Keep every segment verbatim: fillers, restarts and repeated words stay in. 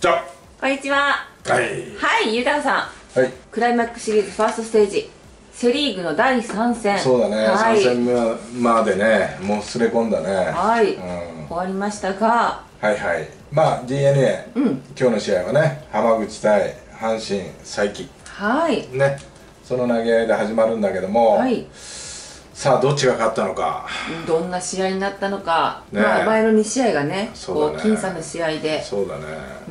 じゃこんにちは。 はいはい、ゆうたさん。 はい。 クライマックスシリーズファーストステージ、セリーグのだいさん戦。 そうだね、 はい、 さん戦目までね、もうすれ込んだね。 はい、 うん、 終わりましたが、 はいはい。まあ ディーエヌエー、うん、今日の試合はね、浜口対阪神才木。 はい。ね、 その投げ合いで始まるんだけども、はい、さあどっちが勝ったのか。 どんな試合になったのか。ね、まあ前のに試合がね、こう僅差の試合で。 そうだね。 うん、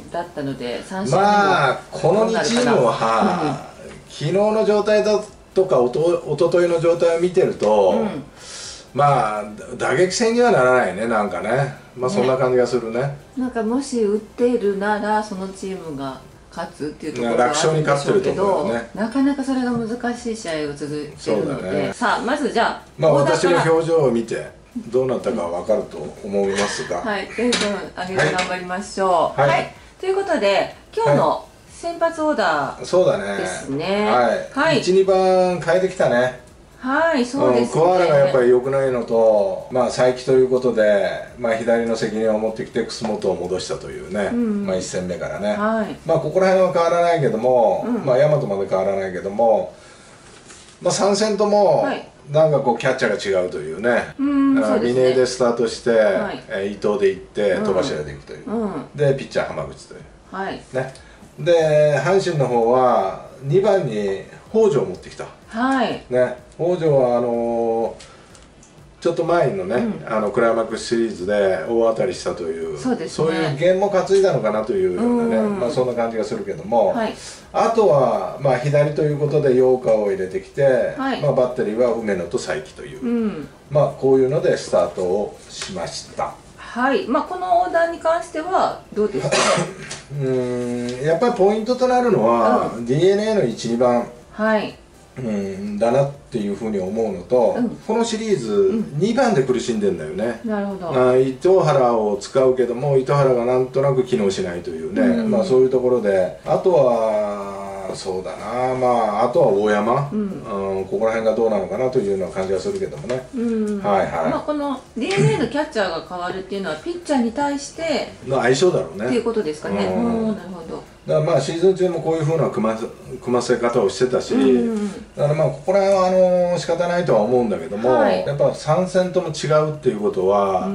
だったので、さん試合目まあこのにチームは、うん、昨日の状態だとかおとおとといの状態を見てると、うん、まあ打撃戦にはならないね、なんかね、まあそんな感じがするね。ね、 なんかもし打っているならそのチームが勝つっていうところがあるんでしょうけど、ね、なかなかそれが難しい試合を続いているので、ね、さあまずじゃあ、 まあ私の表情を見てどうなったか分かると思いますが、 はい、テンション上げて頑張りましょう。はい、はい、ということで今日の先発オーダーですね。そうだね。 はい。いち、にばん変えてきたね。 はい、そうですね。 桑原がやっぱり良くないのと、まあ才木ということで、まあ左の責任を持ってきて楠本を戻したというね、うん、まあいち戦目からね。はい、まあここら辺は変わらないけども、うん、まあ大和まで変わらないけども、まあさん戦とも、はい、なんかこうキャッチャーが違うというね。峰でスタートして、はい、え伊藤で行って戸柱で行くという、うん、でピッチャー浜口という、はい、ね。で阪神の方はにばんに北条を持ってきた。はいね、北条はあのー、ちょっと前のね、うん、あのクライマックスシリーズで大当たりしたという、そうですね、そういう弦も担いだのかなというようなね、まあそんな感じがするけども、はい、あとはまあ左ということで陽川を入れてきて、はい、まあバッテリーは梅野と才木という、うん、まあこういうのでスタートをしました。 はい、まあこのオーダーに関してはどうですか？ うんやっぱりポイントとなるのは、うん、ディーエヌエー のいち、にばん、はい、うんだなっていうふうに思うのと、うん、このシリーズにばんで苦しんでんだよね。なるほど。あ糸原を使うけども糸原がなんとなく機能しないというね、うん、まあそういうところで、あとはそうだな、まああとは大山、うん、うん、ここら辺がどうなのかなというような感じがするけどもね。うん、はいはい。 まあこの ディーエヌエー のキャッチャーが変わるっていうのはピッチャーに対しての相性だろうね。 っていうことですかね。うん、なるほど。 だからまあシーズン中もこういうふうな組ませ、組ませ方をしてたし、うん、だからまあここら辺はあの仕方ないとは思うんだけども、はい、やっぱさん戦とも違うっていうことは、うん、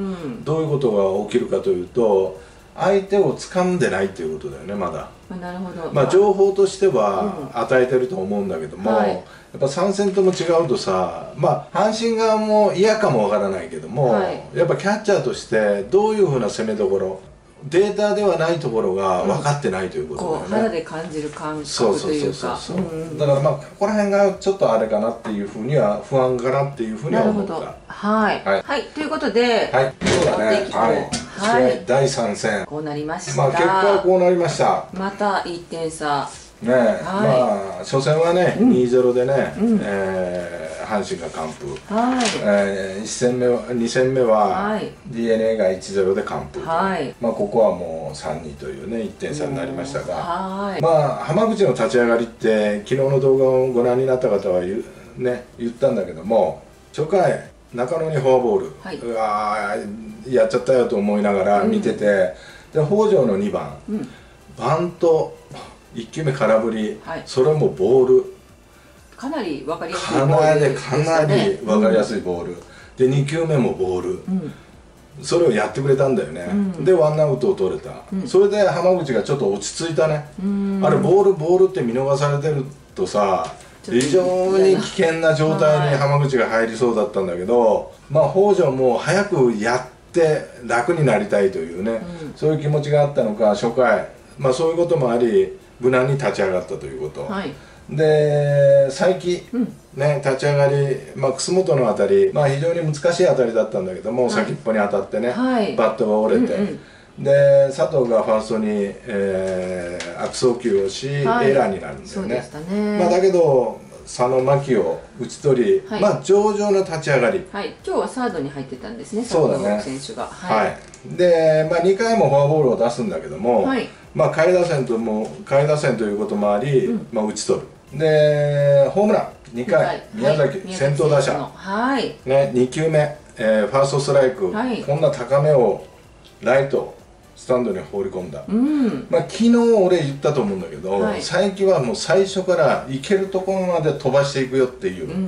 どういうことが起きるかというと、相手を掴んでないっていうことだよね、まだ。なるほど。まあ情報としては与えてると思うんだけども、うん、はい、やっぱさん戦とも違うとさ、まあ阪神側も嫌かもわからないけども、はい、やっぱキャッチャーとしてどういうふうな攻めどころ、データではないところが分かってないということだよね。 こう肌で感じる感覚というか、 だからまあここら辺がちょっとあれかなっていうふうには不安かなっていうふうには思った。 はい、はい、はい、ということで、はい、 そうだね、はい、だいさん戦こうなりました。 まあ結果はこうなりました。 またいってん差ね。まあ初戦はね にたいゼロ でね、阪神が完封、いち戦目はに戦目は ディーエヌエー がいちたいゼロで完封、まあここはもうさんにというねいってん差になりましたが、まあ浜口の立ち上がりって昨日の動画をご覧になった方は言ね言ったんだけども、初回中野にフォアボール、はい、うわやっちゃったよと思いながら見てて、うん、で北条のにばん、うん、バントいっきゅうめ空振り、はい、それもボールかなり分かりやすいボールでしたね。かなり分かりやすいボール、うん、でにきゅうめもボール、うん、それをやってくれたんだよね、うん、でワンアウトを取れた、うん、それで浜口がちょっと落ち着いたね、うん、あれボールボールって見逃されてるとさ非常に危険な状態に浜口が入りそうだったんだけど、まあ北条も早くやって楽になりたいというね、うん、そういう気持ちがあったのか初回、まあそういうこともあり無難に立ち上がったということ、はい、で才木、うん、ね、立ち上がり、まあ、楠本の当たり、まあ、非常に難しい当たりだったんだけども、はい、先っぽに当たってね、はい、バットが折れて、うんうん、で佐藤がファーストに、えー、悪送球をし、はい、エラーになるんだよね。まあだけど佐野真希を打ち取り、はい、まあ上々の立ち上がり、 はい、今日はサードに入ってたんですね、佐藤選手が。 はい、はい、で、まあ、にかいもフォアボールを出すんだけども、はい、まあ下位打線とも下位打線ということもあり、うん、まあ打ち取る。でホームランにかい、宮崎、はい、先頭打者、はいね、にきゅうめ、えー、ファーストストライク、はい、こんな高めをライトスタンドに放り込んだ、うん、まあ昨日俺言ったと思うんだけど、はい、佐伯はもう最初から行けるところまで飛ばしていくよっていう、うんうんうん、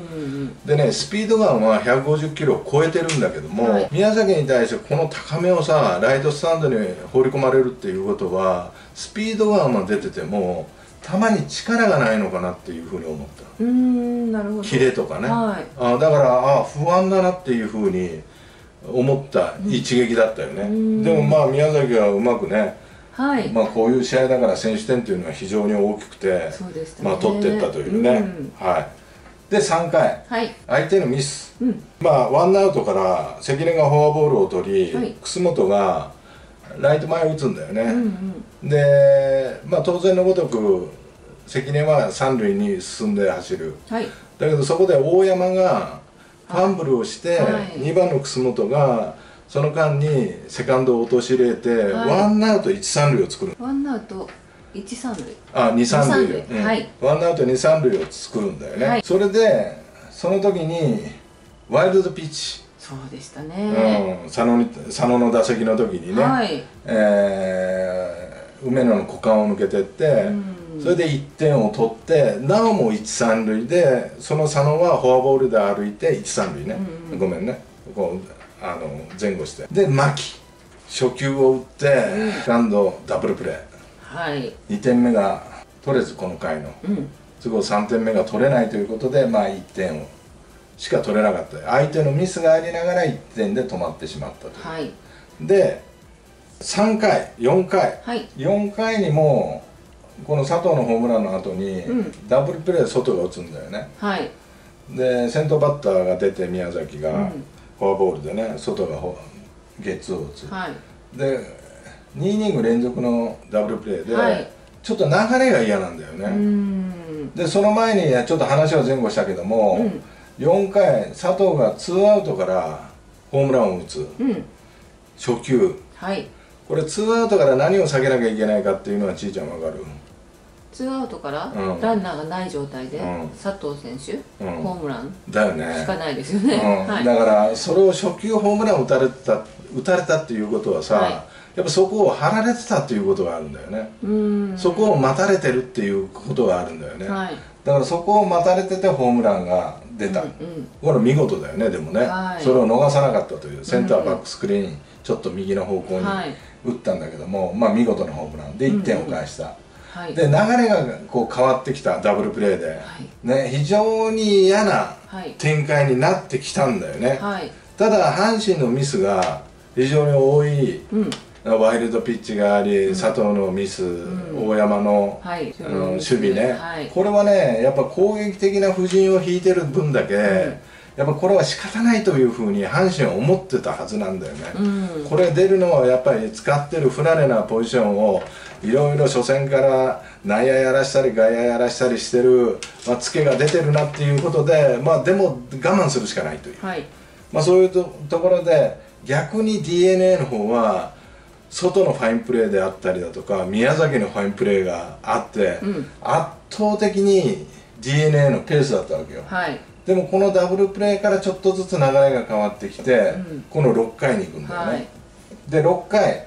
でねスピードガンはひゃくごじゅっキロを超えてるんだけども、はい、宮崎に対してこの高めをさライトスタンドに放り込まれるっていうことはスピードガンは出てても球に力がないのかなっていうふうに思った。うーん、なるほど。キレとかね、はい、あだからあ不安だなっていうふうに思った一撃だったよね、うん、でもまあ宮崎はうまくね、はい、まあこういう試合だから先取点っていうのは非常に大きくて、そうでしたね、まあ取っていったというね、うん、はい。でさんかい、はい、相手のミス、うん、まあワンアウトから関根がフォアボールを取り、はい、楠本がライト前を打つんだよね、うんうん、でまあ当然のごとく関根は三塁に進んで走る、はい、だけどそこで大山がファンブルをして、はい、にばんの楠本がその間にセカンドを陥れて、はい、ワンアウトいち三塁を作る。 ワンアウトいち三塁、 あに三塁、うん、はい、ワンアウトに三塁を作るんだよね、はい、それでその時にワイルドピッチ、 そうでしたね、 うん、佐野に佐野の打席の時にね、はい、えー、梅野の股間を抜けてって、うん、それでいってんを取ってなおもいち三塁でその佐野はフォアボールで歩いていち三塁ね、うん、ごめんねこうあの前後してで牧初球を打って、うん、セカンドダブルプレー、はい、にてんめが取れずこの回の、うん、都合さんてんめが取れないということでまあいってんをしか取れなかった。相手のミスがありながらいってんで止まってしまったという、はい、でさんかいよんかい、はい、よんかいにもこの佐藤のホームランの後に、うん、ダブルプレーで外が打つんだよね、はい、で先頭バッターが出て宮崎が、うん、フォアボールでね外がゲッツーを打つ、はい、でにイニング連続のダブルプレーで、はい、ちょっと流れが嫌なんだよね。でその前にちょっと話は前後したけども、うん、よんかい佐藤がツーアウトからホームランを打つ、うん、初球、はい、これツーアウトから何を避けなきゃいけないかっていうのはちいちゃん分かる？ ツーアウトから、うん、ランナーがない状態で、うん、佐藤選手、うん、ホームランだよねしかないですよね、 うんはい、だからそれを初球ホームランを打たれた打たれたっていうことはさ、はい、やっぱそこを張られてたっていうことがあるんだよね。うんそこを待たれてるっていうことがあるんだよね、はい、だからそこを待たれててホームランが出た、うんうん、これ見事だよね。でもね、はい、それを逃さなかったというセンターバックスクリーンちょっと右の方向に打ったんだけども、はい、まあ見事なホームランでいってんを返した、うんうんはい、で流れがこう変わってきたダブルプレーで、はい、ね、非常に嫌な展開になってきたんだよね、はい、ただ阪神のミスが非常に多い、うん、ワイルドピッチがあり、うん、佐藤のミス、うん、大山の、はい、あの守備ね、はい、これはねやっぱ攻撃的な布陣を引いてる分だけ、うんやっぱこれは仕方ないというふうに阪神は思ってたはずなんだよね、うん、これ出るのはやっぱり使ってる不慣れなポジションをいろいろ初戦から内野やらしたり外野やらしたりしてる、まあ、ツケが出てるなっていうことで、まあ、でも我慢するしかないという、はい、まあそういう と, ところで逆に ディーエヌエー の方は外のファインプレーであったりだとか宮崎のファインプレーがあって、うん、圧倒的に ディーエヌエー のペースだったわけよ、はいでもこのダブルプレーからちょっとずつ流れが変わってきて、うん、このろっかいに行くんだよね、はい、でろっかい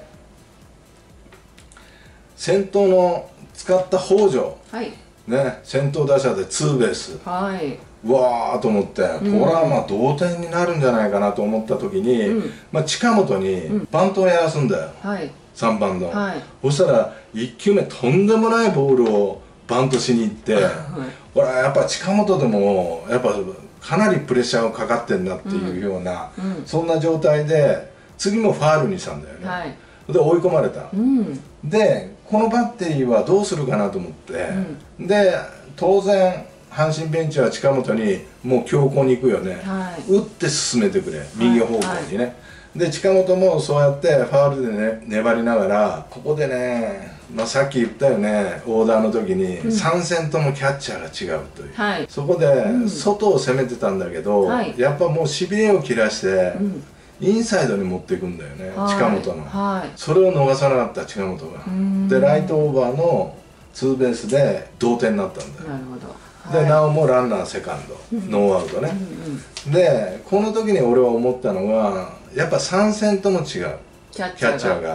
先頭の使った北条、はい、ね、先頭打者でツーベース、はい、うわーと思って、うん、これはまあ同点になるんじゃないかなと思った時に、うん、まあ近本にバントをやらすんだよ、うん、さんばんの、はい、そしたらいっきゅうめとんでもないボールをバントしに行って、はい、これはやっぱ近本でもやっぱかなりプレッシャーがかかってんなっていうような、うんうん、そんな状態で次もファールにしたんだよね、はい、で追い込まれた、うん、でこのバッテリーはどうするかなと思って、うん、で当然阪神ベンチは近本にもう強攻に行くよね、はい、打って進めてくれ右方向にね、はいはい、で近本もそうやってファールでね粘りながらここでねまあ、さっき言ったよねオーダーの時に、うん、さん戦ともキャッチャーが違うという、はい、そこで、うん、外を攻めてたんだけど、はい、やっぱもうしびれを切らして、うん、インサイドに持っていくんだよね、はい、近本の、はい、それを逃さなかった近本がでライトオーバーのツーベースで同点になったんだよ。なるほど、はい、でなおもランナーセカンド、うん、ノーアウトね、うんうん、でこの時に俺は思ったのがやっぱさん戦とも違うキャッチャーが、はい、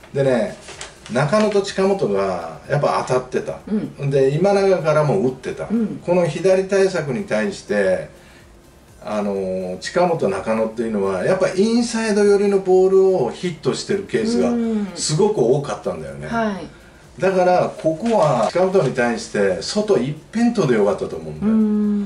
でね、中野と近本がやっぱ当たってた、うん、で今永からも打ってた、うん、この左対策に対してあの近本、中野っていうのはやっぱインサイド寄りのボールをヒットしてるケースがすごく多かったんだよね、はい、だからここは近本に対して外一辺倒でよかったと思うんだよ、うん、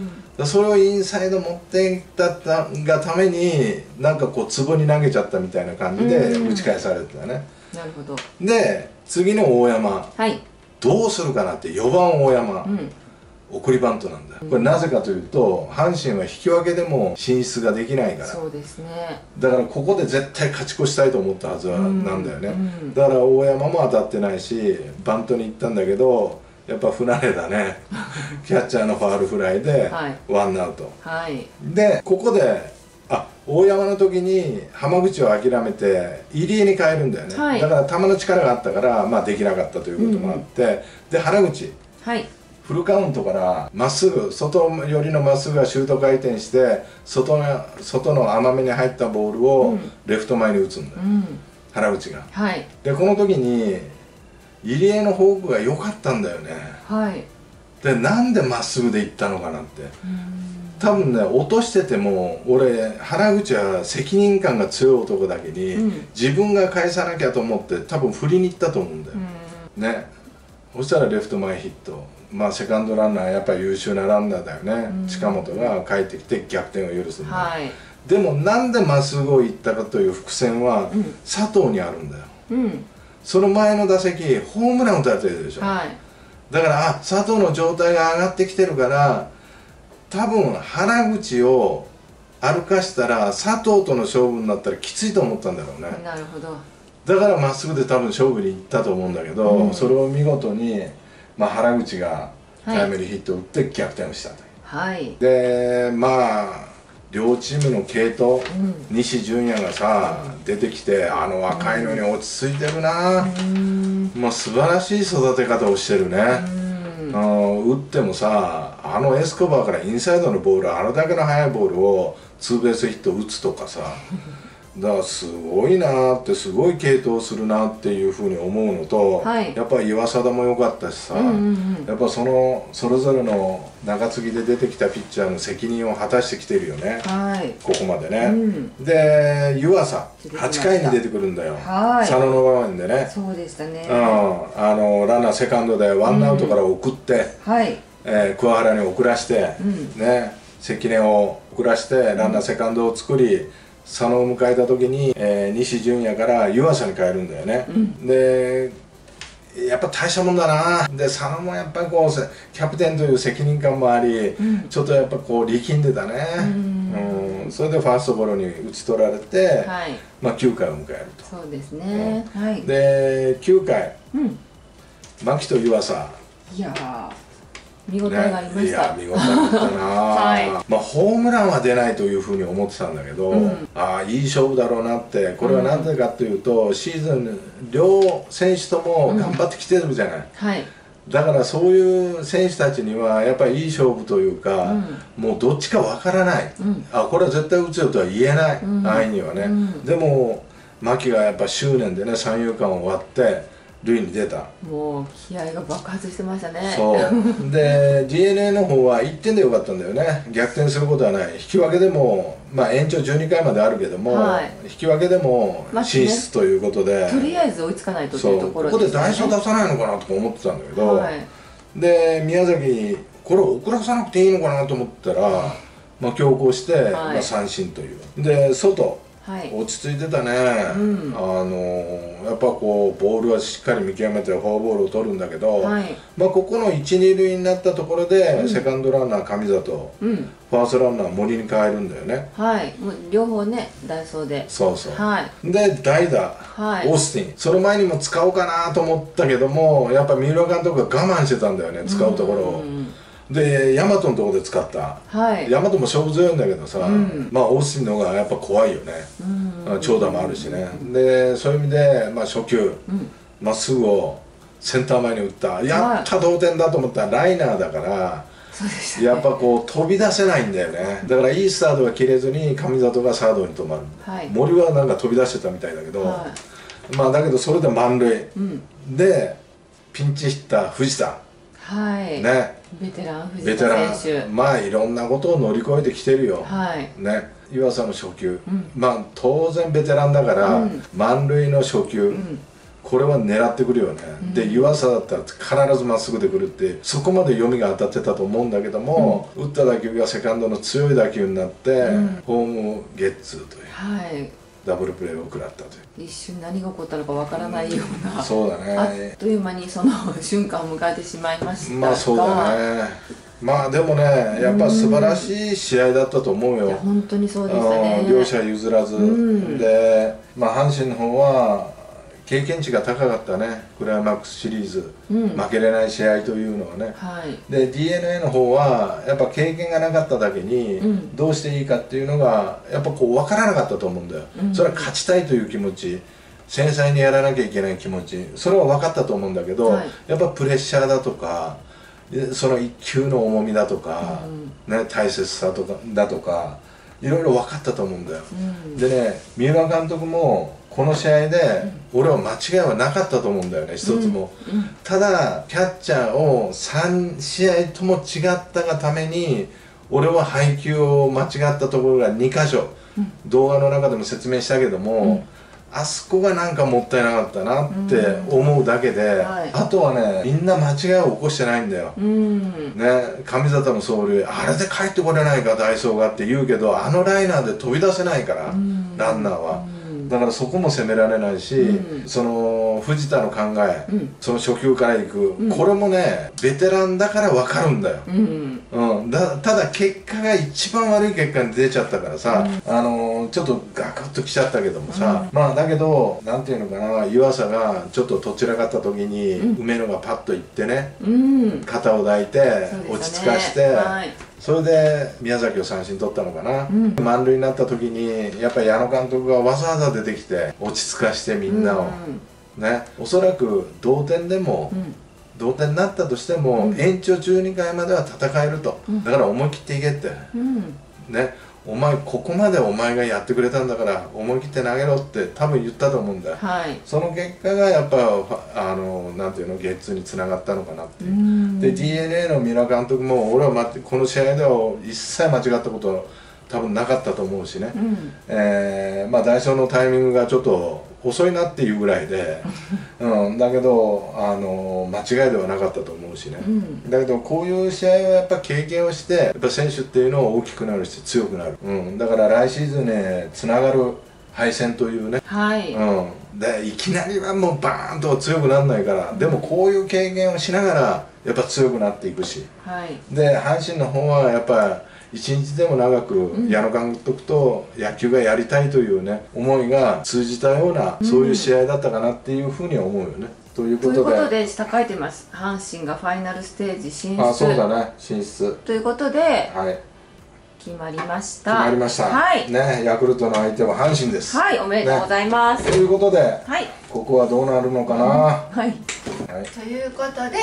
だそれをインサイド持っていったがためになんかこうツボに投げちゃったみたいな感じで打ち返されてたね。 なるほど。 で次の大山、はい、どうするかなってよばん大山、うん、送りバントなんだよ。これなぜかというと阪神は引き分けでも進出ができないから。 そうですね。 だからここで絶対勝ち越したいと思ったはずはなんだよね、うんうん、だから大山も当たってないしバントに行ったんだけどやっぱ不慣れだねキャッチャーのファウルフライでワンアウト、はい、でここであ大山の時に浜口を諦めて入江に変えるんだよね、はい、だから球の力があったから、まあ、できなかったということもあって、うん、で原口、はい、フルカウントからまっすぐ外寄りのまっすぐがシュート回転して外の外の甘めに入ったボールをレフト前に打つんだよ、うん、原口が、はい、でこの時に入江のフォークが良かったんだよね、はい、でなんでまっすぐでいったのかなって、多分ね落としてても俺原口は責任感が強い男だけに、うん、自分が返さなきゃと思って多分振りに行ったと思うんだよ、うん、ね。そしたらレフト前ヒット、まあセカンドランナーやっぱり優秀なランナーだよね、うん、近本が帰ってきて逆転を許すんだ、はい、でもなんでまっすぐを行ったかという伏線は、うん、佐藤にあるんだよ、うん、その前の打席ホームラン打たれてるでしょ、はい、だからあ佐藤の状態が上がってきてるから多分原口を歩かしたら佐藤との勝負になったらきついと思ったんだろうね。 なるほど。 だからまっすぐで多分勝負に行ったと思うんだけど、うん、それを見事に、まあ、原口がタイムリーヒットを打って逆転をしたという、はい、でまあ両チームの継投、うん、西純也がさ、うん、出てきてあの若いのに落ち着いてるな、うん、まあ素晴らしい育て方をしてるね、うん、あ打ってもさあのエスコバーからインサイドのボールあれだけの速いボールをツーベースヒット打つとかさだからすごいなーってすごい継投するなっていうふうに思うのと、はい、やっぱり岩貞も良かったしさ、うんうんうん、やっぱそのそれぞれの中継ぎで出てきたピッチャーの責任を果たしてきてるよね、はい、ここまでね、うん、で湯浅はちかいに出てくるんだよ、はい、佐野の場面でね。 そうでしたね、 うん、あのランナーセカンドでワンアウトから送って、うん、はいえー、桑原に送らして、うん、ね関根を送らしてランナーセカンドを作り、うん佐野を迎えた時に、えー、西純也から湯浅に変えるんだよね、うん、でやっぱ大したもんだなで佐野もやっぱりこうキャプテンという責任感もあり、うん、ちょっとやっぱこう力んでたね、うん、うん、それでファーストゴロに打ち取られて、はい、まあきゅうかいを迎えると。 そうですね、うん、はい、 できゅうかい、うん、牧と湯浅いやー見応えがありました、 ね、いや見応えあったな、はい、まあホームランは出ないというふうに思ってたんだけど、うん、ああいい勝負だろうなって。これは何でかというと、うん、シーズン両選手とも頑張ってきてるじゃない、うんはい、だからそういう選手たちにはやっぱりいい勝負というか、うん、もうどっちかわからない、うん、あこれは絶対打つよとは言えない、うん、安易にはね、うん、でも牧がやっぱ執念でね三遊間を割って塁に出た。 もう気合が爆発してましたね。 そうで ディーエヌエー の方はいってんでよかったんだよね。逆転することはない。引き分けでもまあ延長じゅうにかいまであるけども、はい、引き分けでも進出ということで、 まあね、とりあえず追いつかないとというところですね。ここで代走出さないのかなとか思ってたんだけど、はい、で宮崎これ遅らさなくていいのかなと思ったら、まあ、強行して、はいまあ、三振というで外はい、落ち着いてたね、うん、あのやっぱこうボールはしっかり見極めてフォアボールを取るんだけど、はい、まあここのいち、に塁になったところで、うん、セカンドランナー上里、うん、ファーストランナー森に変えるんだよね。 はいもう両方ね代走でそうそう、はい、で代打、はい、オースティンその前にも使おうかなと思ったけどもやっぱ三浦監督が我慢してたんだよね使うところを。で大和のところで使った、はい、大和も勝負強いんだけどさ、うん、まあオースティンの方がやっぱ怖いよね、うん、長打もあるしね、うん、でそういう意味で、まあ、初球ま、うん、っすぐをセンター前に打った、はい、やった同点だと思ったらライナーだから、そうでしたね、やっぱこう飛び出せないんだよね。だからいいスタートが切れずに上里がサードに止まる、はい、森はなんか飛び出してたみたいだけど、はいまあだけどそれで満塁、うん、でピンチヒッター藤田、 はいね、 ベテラン藤田選手、 まあいろんなことを乗り越えてきてるよ、 はい、 ね、湯浅の初球、うん、まあ当然ベテランだから、うん、満塁の初球、うん、これは狙ってくるよね、うん、で湯浅だったら必ずまっすぐでくるってそこまで読みが当たってたと思うんだけども、うん、打った打球がセカンドの強い打球になって、うん、ホームゲッツーという、 はい、 ダブルプレーを食らったという、 一瞬何が起こったのかわからないような、 うん、そうだね、 あっという間にその瞬間を迎えてしまいましたが、 まあそうだね、まあでもねやっぱ素晴らしい試合だったと思うよ、 いや本当にそうでしたね、 両者譲らず、うん、で、まあ、阪神の方は経験値が高かったね、クライマックスシリーズ、うん、負けれない試合というのはね、はい、で ディーエヌエー の方はやっぱ経験がなかっただけに、うん、どうしていいかっていうのがやっぱこう分からなかったと思うんだよ、うん、それは勝ちたいという気持ち、繊細にやらなきゃいけない気持ち、それは分かったと思うんだけど、はい、やっぱプレッシャーだとかその一球の重みだとか、うん、ね、大切さとかだとかいろいろ分かったと思うんだよ、うん、でね三浦監督もこの試合で俺は間違いはなかったと思うんだよね、一つも、うんうん、ただキャッチャーをさん試合とも違ったがために俺は配球を間違ったところがにかしょ、うん、動画の中でも説明したけども、うん、あそこがなんかもったいなかったなって思うだけで、うん、はい、あとはねみんな間違いを起こしてないんだよ、うん、ね、上里の走塁あれで帰ってこれないかダイソーがって言うけどあのライナーで飛び出せないから、うん、ランナーは。だからそこも責められないし、うん、その藤田の考え、うん、その初球からいく、うん、これもねベテランだから分かるんだよ、うんうん、だただ結果が一番悪い結果に出ちゃったからさ、うん、あのー、ちょっとガクッときちゃったけどもさ、うん、まあだけどなんていうのかな、湯浅がちょっととちらかった時に、うん、梅野がパッといってね、うん、肩を抱いて、ね、落ち着かして、はい、それで宮崎を三振取ったのかな、うん、満塁になった時にやっぱり矢野監督がわざわざ出てきて落ち着かしてみんなを、うん、ね、おそらく同点でも、うん、同点になったとしても、うん、延長じゅうにかいまでは戦えると、うん、だから思い切っていけって、うん、ね、お前ここまでお前がやってくれたんだから思い切って投げろって多分言ったと思うんだよ、はい、その結果がやっぱあのなんていうのゲッツーにつながったのかなっていう。で ディーエヌエー の三浦監督も俺は待ってこの試合では一切間違ったこと多分なかったと思うしね、うん、えー、まあ代走のタイミングがちょっと遅いなっていうぐらいで、うん、だけどあの間違いではなかったと思うしね、うん、だけどこういう試合はやっぱ経験をしてやっぱ選手っていうのは大きくなるし強くなる、うん、だから来シーズンねつながる敗戦というね、はい、うん、でいきなりはもうバーンと強くならないから、うん、でもこういう経験をしながらやっぱ強くなっていくし、はい、で阪神の方はやっぱ一日でも長く矢野監督と野球がやりたいというね思いが通じたような、そういう試合だったかなっていうふうには思うよね。ということで、ということで下書いてます。阪神がファイナルステージ進出。あ、そうだね、進出ということで、はい、決まりました。決まりました。はい。ね、ヤクルトの相手は阪神です。はい、おめでとうございます。ね、ということで、はい、ここはどうなるのかな。うん、はい。はい。ということで、はい。はい、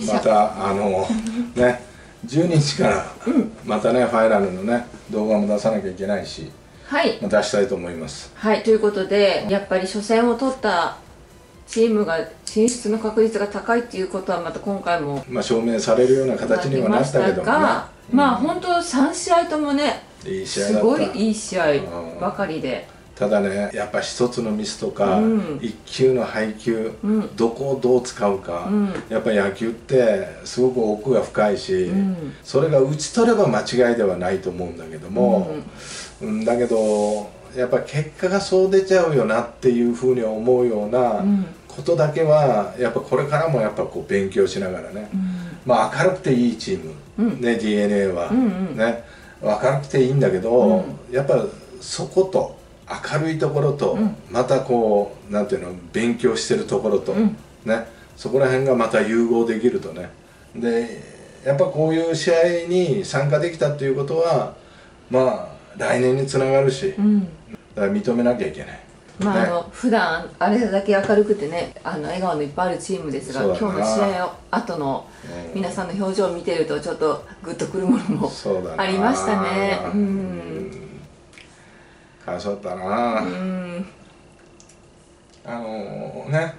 またあのね。じゅうにちからまたね、うん、ファイナルのね動画も出さなきゃいけないし、はい、出したいと思います。はい、ということでやっぱり初戦を取ったチームが進出の確率が高いっていうことはまた今回もまあ証明されるような形にはなったけどもね、うん、まあ本当さん試合ともねいい試合だった、すごいいい試合ばかりで。ただねやっぱ一つのミスとか、うん、一球の配球、うん、どこをどう使うか、うん、やっぱり野球ってすごく奥が深いし、うん、それが打ち取れば間違いではないと思うんだけども、うん、だけどやっぱ結果がそう出ちゃうよなっていうふうに思うようなことだけはやっぱこれからもやっぱこう勉強しながらね、まあ明るくていいチーム、ね ディーエヌエー は、ね明るくていいんだけど、やっぱそこと明るいところと、うん、またこうなんていうの勉強してるところと、うん、ねそこら辺がまた融合できるとね、でやっぱこういう試合に参加できたっていうことはまあ来年につながるし、うん、だから認めなきゃいけない。まあ、ね、あの普段あれだけ明るくてねあの笑顔のいっぱいあるチームですが、今日の試合後の皆さんの表情を見てるとちょっとグッとくるものもありましたね。うんかわいそうだったな。うんあのー、ね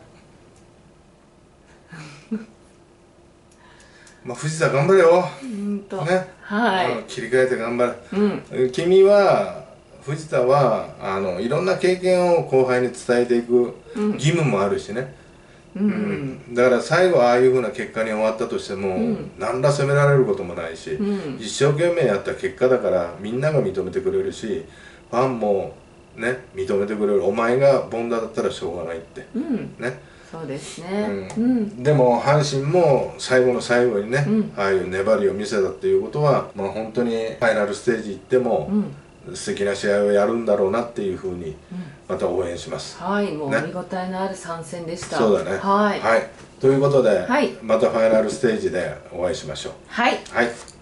まあ藤田頑張れよ、 うんとね、 はい、 あの切り替えて頑張れ、うん、君は藤田はあのいろんな経験を後輩に伝えていく義務もあるしね、うんうん、だから最後ああいうふうな結果に終わったとしても、うん、何ら責められることもないし、うん、一生懸命やった結果だからみんなが認めてくれるしファンもね認めてくれる。お前がボンダだったらしょうがないって、うん、ね、 そうですね、 うんうん、でも阪神も最後の最後にね、うん、ああいう粘りを見せたっていうことは、まあ、本当にファイナルステージ行っても、うん、素敵な試合をやるんだろうなっていうふうにまた応援します、 うん、はい、もう、ね、見応えのある参戦でした。 そうだね、 はい、 はい、ということで、 はい、 またファイナルステージでお会いしましょう。 はい、 はい。